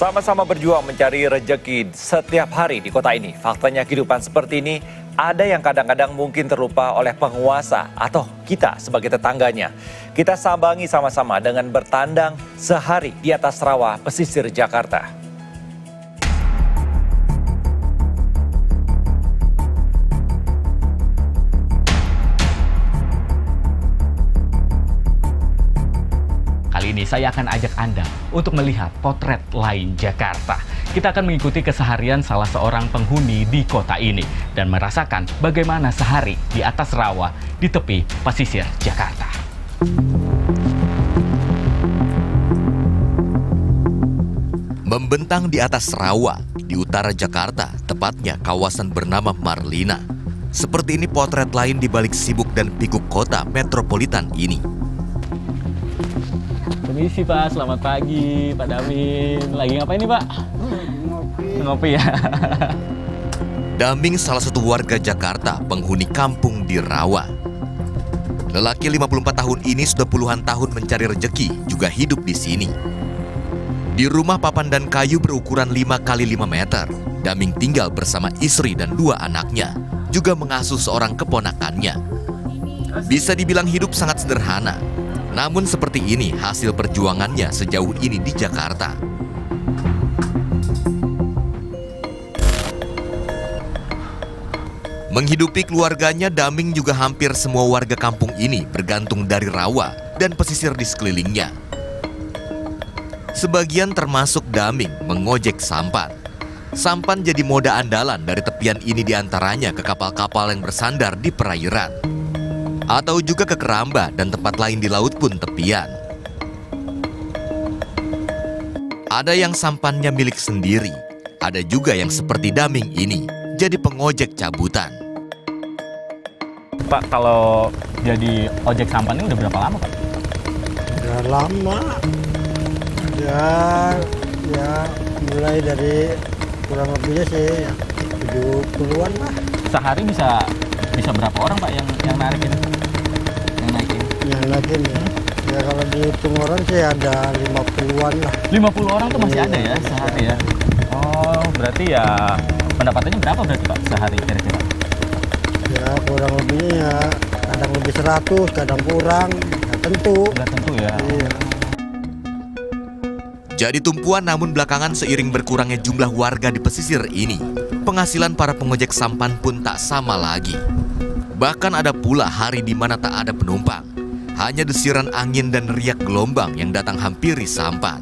Sama-sama berjuang mencari rejeki setiap hari di kota ini. Faktanya kehidupan seperti ini ada yang kadang-kadang mungkin terlupa oleh penguasa atau kita sebagai tetangganya. Kita sambangi sama-sama dengan bertandang sehari di atas rawa pesisir Jakarta. Kali ini saya akan ajak Anda untuk melihat potret lain Jakarta. Kita akan mengikuti keseharian salah seorang penghuni di kota ini dan merasakan bagaimana sehari di atas rawa di tepi pesisir Jakarta. Membentang di atas rawa di utara Jakarta, tepatnya kawasan bernama Marlina. Seperti ini potret lain di balik sibuk dan pikuk kota metropolitan ini. Permisi Pak, selamat pagi Pak Damin. Lagi ngapain nih Pak? Ngopi ya. Daming salah satu warga Jakarta, penghuni kampung di rawa. Lelaki 54 tahun ini sudah puluhan tahun mencari rejeki, juga hidup di sini. Di rumah papan dan kayu berukuran 5 x 5 meter, Daming tinggal bersama istri dan 2 anaknya, juga mengasuh seorang keponakannya. Bisa dibilang hidup sangat sederhana. Namun seperti ini hasil perjuangannya sejauh ini di Jakarta. Menghidupi keluarganya, Daming juga hampir semua warga kampung ini bergantung dari rawa dan pesisir di sekelilingnya. Sebagian termasuk Daming mengojek sampan. Sampan jadi moda andalan dari tepian ini diantaranya ke kapal-kapal yang bersandar di perairan. Atau juga ke keramba dan tempat lain di laut pun tepian. Ada yang sampannya milik sendiri, ada juga yang seperti Daming ini, jadi pengojek cabutan. Pak, kalau jadi ojek sampan ini udah berapa lama Pak? Udah lama. Ya mulai dari kurang lebihnya sih 70-an lah. Sehari bisa berapa orang Pak yang narik ini? Yang naikin ya. Ya kalau dihitung orang sih ada 50-an lah. 50 orang tuh masih ada ya sehari ya? Oh, berarti ya pendapatannya berapa berarti Pak sehari kira-kira? Ya kurang lebihnya ya kadang lebih 100, kadang kurang. Nggak tentu. Nggak tentu ya? Iya. Jadi tumpuan, namun belakangan seiring berkurangnya jumlah warga di pesisir ini, penghasilan para pengojek sampan pun tak sama lagi. Bahkan ada pula hari di mana tak ada penumpang. Hanya desiran angin dan riak gelombang yang datang hampiri sampan.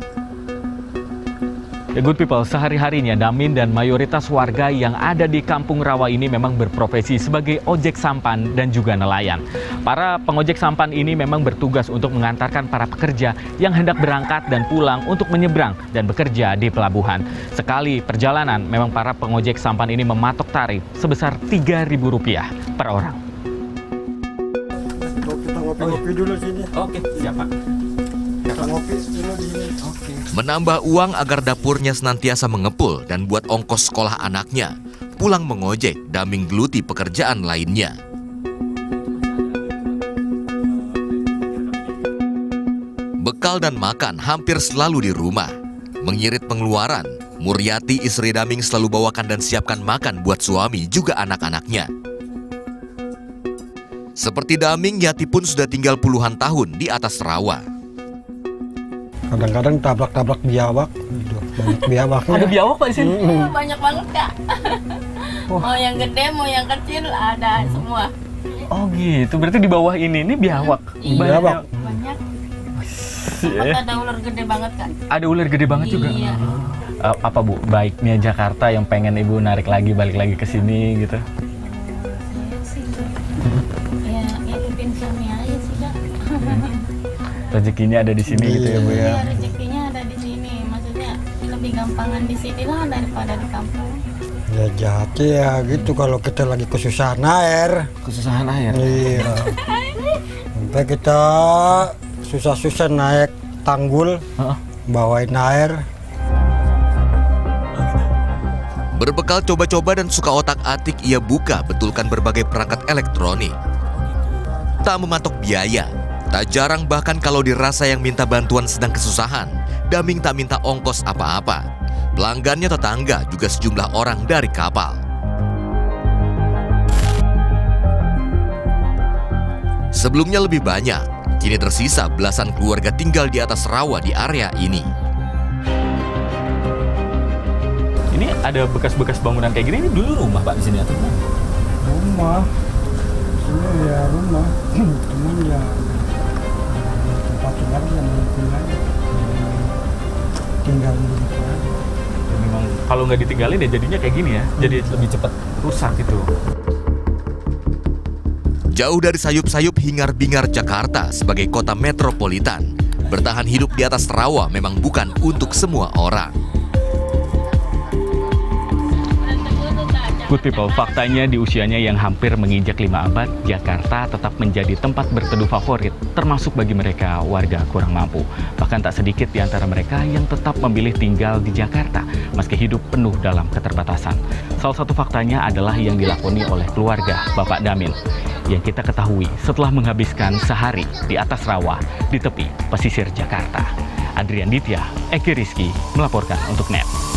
Ya good people, sehari-harinya Damin dan mayoritas warga yang ada di kampung rawa ini memang berprofesi sebagai ojek sampan dan juga nelayan. Para pengojek sampan ini memang bertugas untuk mengantarkan para pekerja yang hendak berangkat dan pulang untuk menyeberang dan bekerja di pelabuhan. Sekali perjalanan, memang para pengojek sampan ini mematok tarif sebesar Rp3.000 per orang. Kita ngopi-ngopi dulu sini. Oke, siap Pak. Kita ngopi dulu di sini. Oke. Menambah uang agar dapurnya senantiasa mengepul dan buat ongkos sekolah anaknya, pulang mengojek, Daming geluti pekerjaan lainnya. Bekal dan makan hampir selalu di rumah. Mengirit pengeluaran, Muryati istri Daming selalu bawakan dan siapkan makan buat suami juga anak-anaknya. Seperti Daming, Yati pun sudah tinggal puluhan tahun di atas rawa. Kadang-kadang tabrak-tabrak biawak. Banyak biawaknya. Ada biawak Pak di sini? Banyak banget Kak. Mau yang gede, mau yang kecil ada semua. Oh gitu, berarti di bawah ini biawak. Iya, Biawak. banyak. Ya. Ada ular gede banget Kak. Ada ular gede banget juga. Iya. Apa Bu, baiknya Jakarta yang pengen Ibu narik lagi, balik lagi ke sini gitu? Saya sih ya ngikutin suami aja sih Kak. Rezekinya ada di sini gitu ya Bu ya? Iya, rezekinya ada di sini. Maksudnya lebih gampangan di sini lah daripada di kampung. Ya jati ya gitu kalau kita lagi kesusahan air. Kesusahan air? Iya. Sampai kita susah-susah naik tanggul, bawain air. Berbekal coba-coba dan suka otak-atik, ia buka betulkan berbagai perangkat elektronik. Tak mematok biaya, tak jarang bahkan kalau dirasa yang minta bantuan sedang kesusahan, Daming tak minta ongkos apa-apa. Pelanggannya tetangga juga sejumlah orang dari kapal. Sebelumnya lebih banyak, kini tersisa belasan keluarga tinggal di atas rawa di area ini. Ini ada bekas-bekas bangunan kayak gini, ini dulu rumah Pak di sini atau gimana? Rumah, sini ya rumah, cuman ya tempat tinggal yang tinggal begitu aja. Ya, memang kalau nggak ditinggalin ya jadinya kayak gini ya, jadi lebih cepat rusak gitu. Jauh dari sayup-sayup hingar-bingar Jakarta sebagai kota metropolitan, bertahan hidup di atas rawa memang bukan untuk semua orang. Good people, faktanya di usianya yang hampir menginjak 5 abad, Jakarta tetap menjadi tempat berteduh favorit, termasuk bagi mereka warga kurang mampu. Bahkan tak sedikit di antara mereka yang tetap memilih tinggal di Jakarta, meski hidup penuh dalam keterbatasan. Salah satu faktanya adalah yang dilakoni oleh keluarga Bapak Damin, yang kita ketahui setelah menghabiskan sehari di atas rawa di tepi pesisir Jakarta. Adrian Ditya, Eki Rizky melaporkan untuk NET.